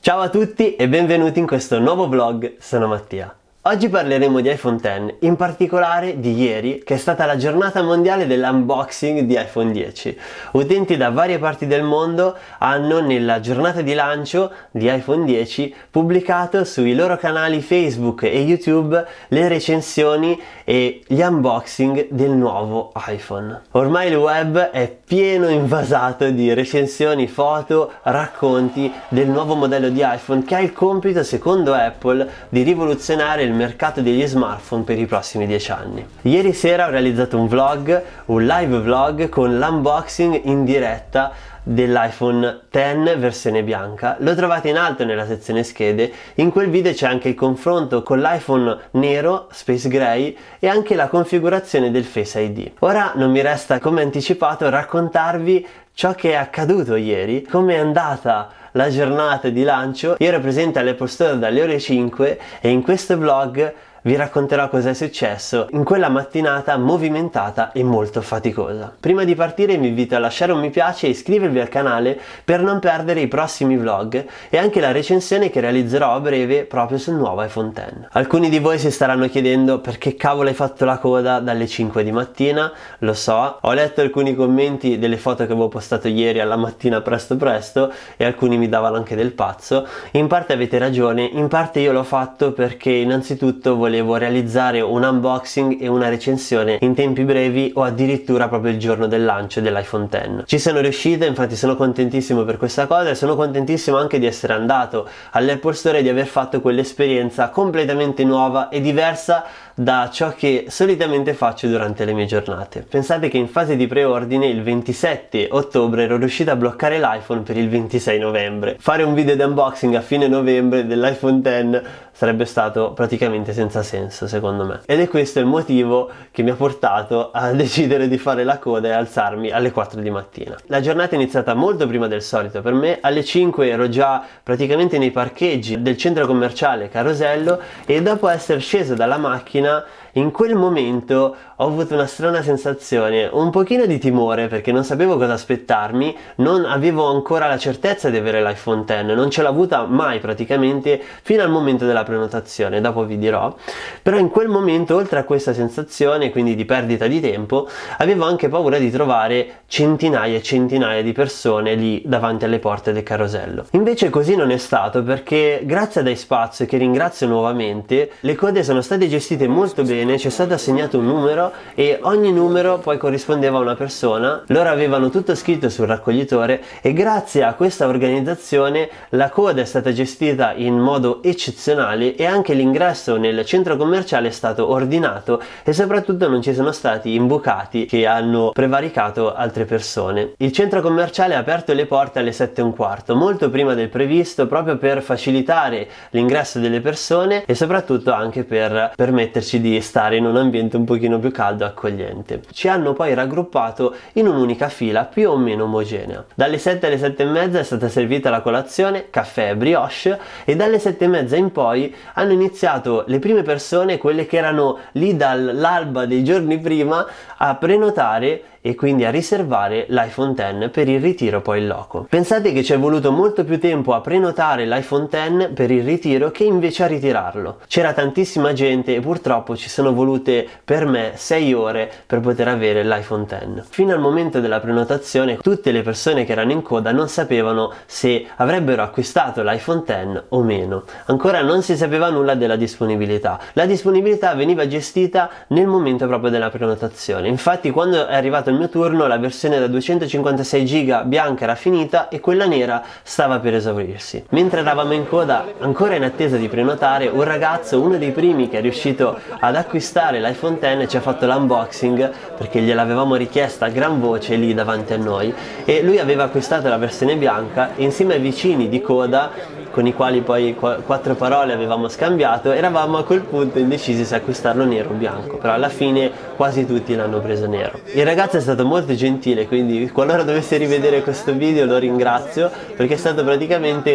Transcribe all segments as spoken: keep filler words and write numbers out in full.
Ciao a tutti e benvenuti in questo nuovo vlog, sono Mattia. Oggi parleremo di iPhone X, in particolare di ieri, che è stata la giornata mondiale dell'unboxing di iPhone dieci. Utenti da varie parti del mondo hanno nella giornata di lancio di iPhone dieci pubblicato sui loro canali Facebook e YouTube le recensioni e gli unboxing del nuovo iPhone. Ormai il web è pieno invasato di recensioni, foto, racconti del nuovo modello di iPhone che ha il compito, secondo Apple, di rivoluzionare il mercato degli smartphone per i prossimi dieci anni. Ieri sera ho realizzato un vlog, un live vlog con l'unboxing in diretta dell'iPhone X versione bianca. Lo trovate in alto nella sezione schede. In quel video c'è anche il confronto con l'iPhone nero Space Gray e anche la configurazione del Face I D. Ora non mi resta, come anticipato, raccontarvi ciò che è accaduto ieri, come è andata la giornata di lancio. Io ero presente all'Apple Store dalle ore cinque e in questo vlog vi racconterò cosa è successo in quella mattinata movimentata e molto faticosa. Prima di partire vi invito a lasciare un mi piace e iscrivervi al canale per non perdere i prossimi vlog e anche la recensione che realizzerò a breve proprio sul nuovo iPhone X. Alcuni di voi si staranno chiedendo perché cavolo hai fatto la coda dalle cinque di mattina. Lo so, ho letto alcuni commenti delle foto che avevo postato ieri alla mattina presto presto e alcuni mi davano anche del pazzo. In parte avete ragione, in parte io l'ho fatto perché innanzitutto volevo volevo realizzare un unboxing e una recensione in tempi brevi o addirittura proprio il giorno del lancio dell'iPhone X. Ci sono riuscito, infatti sono contentissimo per questa cosa e sono contentissimo anche di essere andato all'Apple Store e di aver fatto quell'esperienza completamente nuova e diversa da ciò che solitamente faccio durante le mie giornate. Pensate che in fase di preordine il ventisette ottobre ero riuscito a bloccare l'iPhone per il ventisei novembre. Fare un video di unboxing a fine novembre dell'iPhone X sarebbe stato praticamente senza senso, secondo me, ed è questo il motivo che mi ha portato a decidere di fare la coda e alzarmi alle quattro di mattina. La giornata è iniziata molto prima del solito per me. Alle cinque ero già praticamente nei parcheggi del centro commerciale Carosello e dopo essere sceso dalla macchina in quel momento ho avuto una strana sensazione, un pochino di timore perché non sapevo cosa aspettarmi, non avevo ancora la certezza di avere l'iPhone X, non ce l'ho avuta mai praticamente fino al momento della prenotazione, dopo vi dirò. Però in quel momento, oltre a questa sensazione, quindi di perdita di tempo, avevo anche paura di trovare centinaia e centinaia di persone lì davanti alle porte del carosello. Invece così non è stato, perché grazie ad iSpazio, che ringrazio nuovamente, le code sono state gestite molto bene. Ci è stato assegnato un numero e ogni numero poi corrispondeva a una persona. Loro avevano tutto scritto sul raccoglitore e grazie a questa organizzazione la coda è stata gestita in modo eccezionale e anche l'ingresso nel centro commerciale è stato ordinato e soprattutto non ci sono stati imbucati che hanno prevaricato altre persone. Il centro commerciale ha aperto le porte alle sette e un quarto, molto prima del previsto, proprio per facilitare l'ingresso delle persone e soprattutto anche per permetterci di stare in un ambiente un pochino più caldo e accogliente. Ci hanno poi raggruppato in un'unica fila più o meno omogenea. Dalle sette alle sette e mezza è stata servita la colazione, caffè e brioche, e dalle sette e mezza in poi hanno iniziato le prime persone, quelle che erano lì dall'alba dei giorni prima, a prenotare e quindi a riservare l'iPhone X per il ritiro poi in loco. Pensate che ci è voluto molto più tempo a prenotare l'iPhone X per il ritiro che invece a ritirarlo. C'era tantissima gente e purtroppo ci sono volute per me sei ore per poter avere l'iPhone X. Fino al momento della prenotazione tutte le persone che erano in coda non sapevano se avrebbero acquistato l'iPhone X o meno. Ancora non si sapeva nulla della disponibilità. La disponibilità veniva gestita nel momento proprio della prenotazione. Infatti quando è arrivato il mio turno la versione da duecentocinquantasei giga bianca era finita e quella nera stava per esaurirsi. Mentre eravamo in coda ancora in attesa di prenotare, un ragazzo, uno dei primi che è riuscito ad acquistare l'iPhone X, ci ha fatto l'unboxing perché gliel'avevamo richiesta a gran voce lì davanti a noi e lui aveva acquistato la versione bianca e insieme ai vicini di coda con i quali poi qu quattro parole avevamo scambiato, eravamo a quel punto indecisi se acquistarlo nero o bianco, però alla fine quasi tutti l'hanno preso nero. Il ragazzo è stato molto gentile, quindi qualora dovesse rivedere questo video lo ringrazio perché è stato praticamente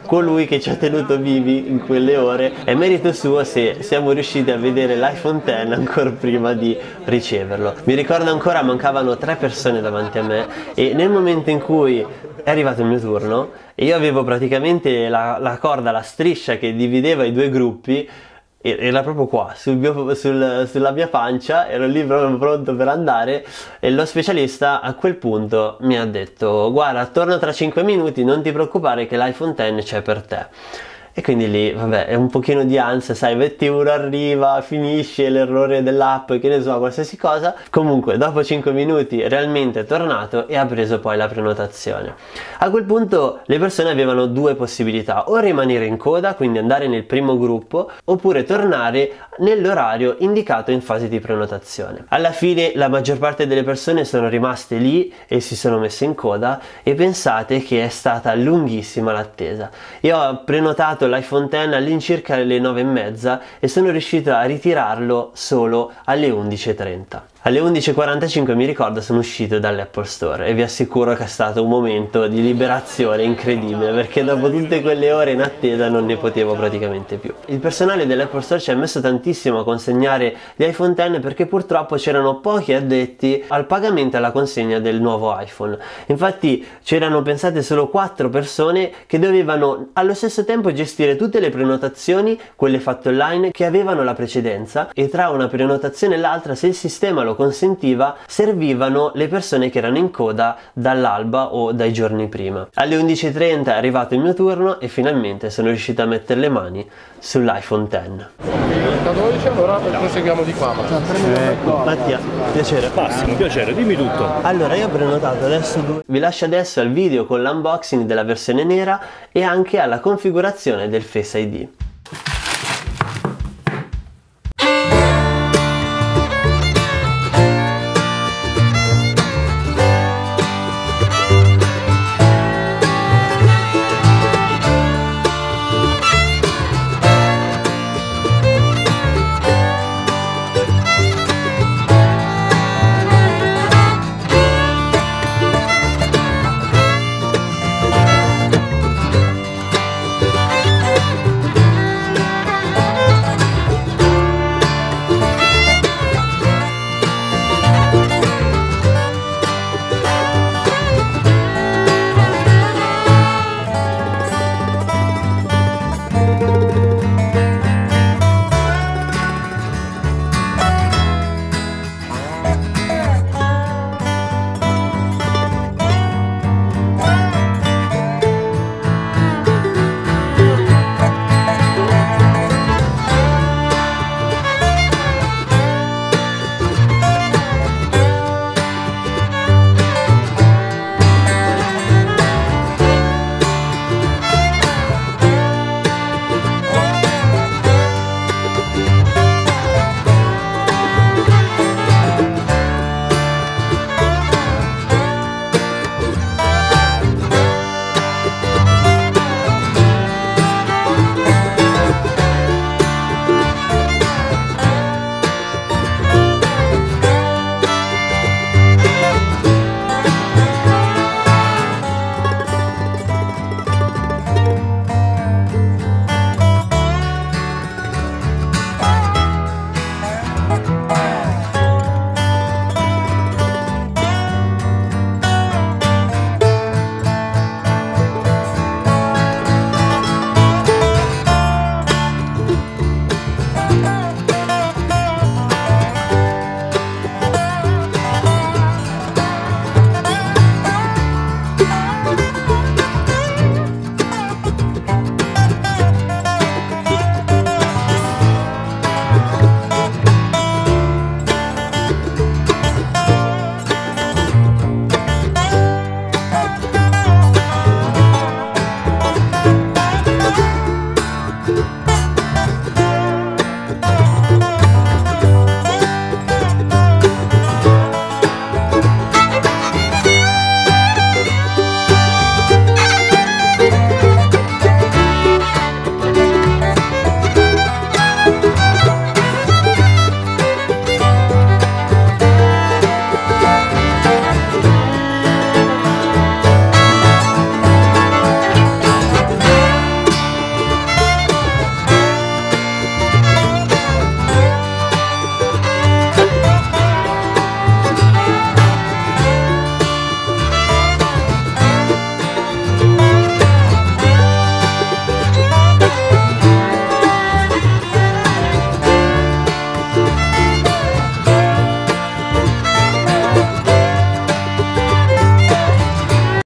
colui che ci ha tenuto vivi in quelle ore. È merito suo se siamo riusciti a vedere l'iPhone X ancora prima di riceverlo. Mi ricordo ancora, mancavano tre persone davanti a me e nel momento in cui è arrivato il mio turno e io avevo praticamente la, la corda, la striscia che divideva i due gruppi, era proprio qua sul mio, sul, sulla mia pancia, ero lì proprio pronto per andare e lo specialista a quel punto mi ha detto: guarda, torno tra cinque minuti, non ti preoccupare che l'iPhone X c'è per te. E quindi lì, vabbè, è un pochino di ansia, sai, metti uno arriva, finisce l'errore dell'app, che ne so, qualsiasi cosa. Comunque, dopo cinque minuti realmente è tornato e ha preso poi la prenotazione. A quel punto le persone avevano due possibilità: o rimanere in coda, quindi andare nel primo gruppo, oppure tornare nell'orario indicato in fase di prenotazione. Alla fine la maggior parte delle persone sono rimaste lì e si sono messe in coda, e pensate che è stata lunghissima l'attesa. Io ho prenotato l'iPhone X all'incirca alle nove e mezza e sono riuscito a ritirarlo solo alle undici e trenta. Alle undici e quarantacinque, mi ricordo, sono uscito dall'Apple Store e vi assicuro che è stato un momento di liberazione incredibile, perché dopo tutte quelle ore in attesa non ne potevo praticamente più. Il personale dell'Apple Store ci ha messo tantissimo a consegnare gli iPhone X perché purtroppo c'erano pochi addetti al pagamento e alla consegna del nuovo iPhone. Infatti c'erano pensate solo quattro persone che dovevano allo stesso tempo gestire tutte le prenotazioni, quelle fatte online, che avevano la precedenza, e tra una prenotazione e l'altra, se il sistema lo consentiva, servivano le persone che erano in coda dall'alba o dai giorni prima. Alle undici e trenta è arrivato il mio turno e finalmente sono riuscito a mettere le mani sull'iPhone X. Da dodici, allora proseguiamo di qua. Eh, Mattia, piacere. Massimo, piacere, dimmi tutto. Allora, io ho prenotato adesso due. Vi lascio adesso al video con l'unboxing della versione nera e anche alla configurazione del Face I D.